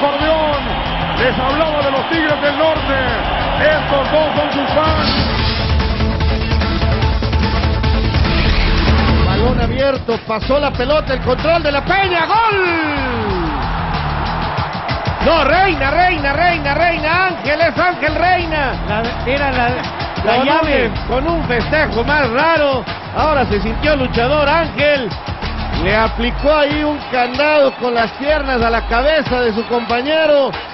acordeón. Les hablaba de los Tigres del Norte. Estos dos son sus fans. Balón abierto, pasó la pelota, el control de la Peña, ¡gol! No, Reina, Ángel, es Ángel Reina. Era la llave. Con un festejo más raro, ahora se sintió luchador Ángel. Le aplicó ahí un candado con las piernas a la cabeza de su compañero.